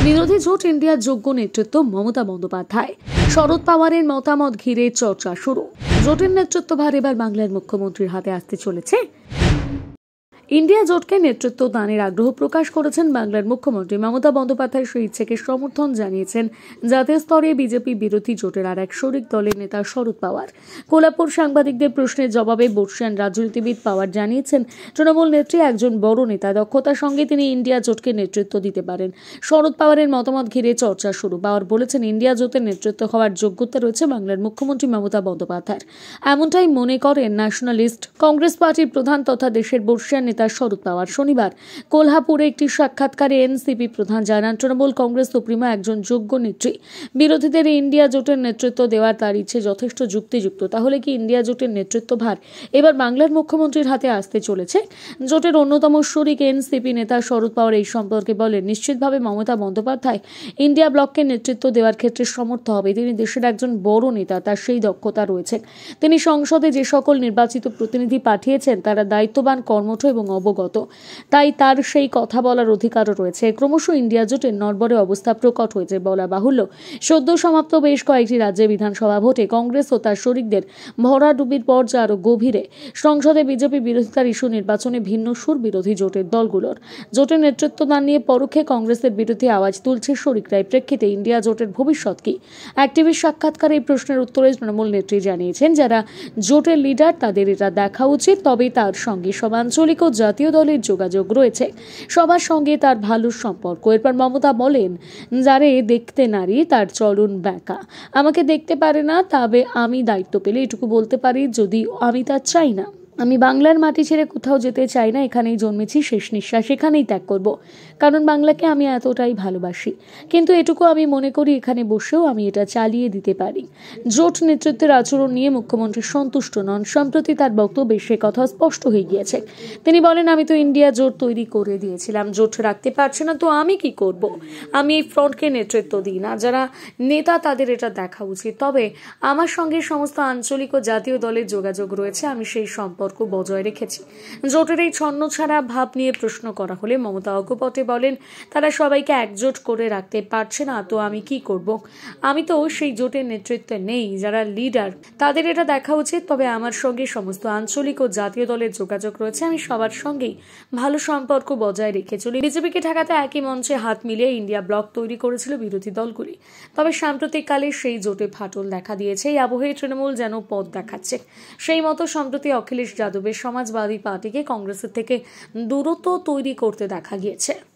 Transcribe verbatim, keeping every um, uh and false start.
বিরোধী জোট ইন্ডিয়ার যোগ্য নেতৃত্ব মমতা বন্দ্যোপাধ্যায়। শরদ পাওয়ারের মতামত ঘিরে চর্চা শুরু। জোটের নেতৃত্বভার এবার বাংলার মুখ্যমন্ত্রীর হাতে আসতে চলেছে। ইন্ডিয়া জোটকে নেতৃত্ব দানের আগ্রহ প্রকাশ করেছেন বাংলার মুখ্যমন্ত্রী মমতা বন্দ্যোপাধ্যায়। সেই ইচ্ছেকে সমর্থন জানিয়েছেন জাতীয় স্তরে বিজেপি বিরোধী জোটের আর এক শরিক দলের নেতা শরদ পাওয়ার। কোলাপুর সাংবাদিকদের প্রশ্নের জবাবে বর্ষিয়ান রাজনীতিবিদ পাওয়ার জানিয়েছেন, তৃণমূল নেত্রী একজন বড় নেতা, দক্ষতার সঙ্গে তিনি ইন্ডিয়া জোটকে নেতৃত্ব দিতে পারেন। শরদ পাওয়ারের মতামত ঘিরে চর্চা শুরু। পাওয়ার বলেছেন, ইন্ডিয়া জোটের নেতৃত্ব হওয়ার যোগ্যতা রয়েছে বাংলার মুখ্যমন্ত্রী মমতা বন্দ্যোপাধ্যায়ের। এমনটাই মনে করেন ন্যাশনালিস্ট কংগ্রেস পার্টির প্রধান তথা দেশের বর্ষিয়ান নেতা শরদ পাওয়ার। শনিবার কোলহাপুরে একটি সাক্ষাৎকারে এনসিপি প্রধান জানান, তৃণমূল কংগ্রেস সুপ্রিমো একজন যোগ্য নেত্রী। বিরোধীদের ইন্ডিয়া জোটের নেতৃত্ব দেওয়ার তার ইচ্ছে যথেষ্ট যুক্তিযুক্ত। তাহলে কি ইন্ডিয়া জোটের নেতৃত্বভার এবার বাংলার মুখ্যমন্ত্রীর হাতে আসতে চলেছে? জোটের অন্যতম শরিক এনসিপি নেতা শরদ পাওয়ার এই সম্পর্কে বলেন, নিশ্চিতভাবে মমতা বন্দ্যোপাধ্যায় ইন্ডিয়া ব্লককে নেতৃত্ব দেওয়ার ক্ষেত্রে সমর্থ হবে। তিনি দেশের একজন বড় নেতা, তার সেই দক্ষতা রয়েছে। তিনি সংসদে যে সকল নির্বাচিত প্রতিনিধি পাঠিয়েছেন তারা দায়িত্ববান, কর্মঠ এবং অবগত, তাই তার সেই কথা বলার অধিকারও রয়েছে। ক্রমশ ইন্ডিয়া জোটের নড়বড়ে অবস্থা প্রকট হয়েছে বলা বাহুল্য। সদ্য সমাপ্ত বেশ কয়েকটি রাজ্যে বিধানসভা ভোটে কংগ্রেস ও তার শরিকদের ভরাডুবির পর্যায়ে আরো গভীরে। সংসদে বিজেপি বিরোধিতার ইস্যু, নির্বাচনে ভিন্ন সুর বিরোধী জোটের দলগুলোর। জোটের নেতৃত্ব দান নিয়ে পরোক্ষে কংগ্রেসের বিরুদ্ধে আওয়াজ তুলছে শরিকরাই। প্রেক্ষিতে ইন্ডিয়া জোটের ভবিষ্যৎ কি? এক টিভির সাক্ষাৎকারে এই প্রশ্নের উত্তরে তৃণমূল নেত্রী জানিয়েছেন, যারা জোটের লিডার তাদের এটা দেখা উচিত, তবে তার সঙ্গে সব আঞ্চলিক ও জাতীয় দলের যোগাযোগ রয়েছে, সবার সঙ্গে তার ভালো সম্পর্ক। এরপর মমতা বলেন, যারে দেখতে নারী তার চরণ ব্যাকা, আমাকে দেখতে পারে না, তবে আমি দায়িত্ব পেলে এটুকু বলতে পারি, যদি আমি তা চাই না। আমি বাংলার মাটি ছেড়ে কোথাও যেতে চাই না। এখানেই জন্মেছি, শেষ নিঃশ্বাস এখানেই ত্যাগ করব, কারণ বাংলাকে আমি এতটাই ভালোবাসি। কিন্তু এটুকু আমি মনে করি, এখানে বসেও আমি এটা চালিয়ে দিতে পারি। জোট নেতৃত্বের আচরণ নিয়ে মুখ্যমন্ত্রী সন্তুষ্ট নন। সম্প্রতি তার বক্তব্যে সে কথা স্পষ্ট হয়ে গিয়েছে। তিনি বলেন, আমি তো ইন্ডিয়া জোট তৈরি করে দিয়েছিলাম, জোট রাখতে পারছে না, তো আমি কি করব? আমি এই ফ্রন্টকে নেতৃত্ব দিই না। যারা নেতা তাদের এটা দেখা উচিত, তবে আমার সঙ্গে সমস্ত আঞ্চলিক ও জাতীয় দলের যোগাযোগ রয়েছে, আমি সেই সম্পর্ক বজায় রেখেছি। জোটের এই ছন্ন ছাড়া ভাব নিয়ে প্রশ্ন করা হলে মমতা অকপটে বলেন, তারা সবাইকে একজোট করে রাখতে পারছে না, তো আমি কি করব? আমি তো সেই জোটের নেতৃত্বে নেই। যারা লিডার তাদের এটা দেখা উচিত, তবে আমার সঙ্গে সমস্ত আঞ্চলিক ও জাতীয় দলের যোগাযোগ রয়েছে, আমি সবার সঙ্গেই ভালো সম্পর্ক বজায় রেখে চলি। বিজেপিকে ঠেকাতে একই মঞ্চে হাত মিলিয়ে ইন্ডিয়া ব্লক তৈরি করেছিল বিরোধী দলগুলি, তবে সাম্প্রতিককালে সেই জোটে ফাটল দেখা দিয়েছে। এই আবহে তৃণমূল যেন পথ দেখাচ্ছে। সেই মতো সম্প্রতি অখিলেশ যাদবের সমাজবাদী পার্টিকে কংগ্রেসের থেকে দূরত্ব তৈরি করতে দেখা গিয়েছে।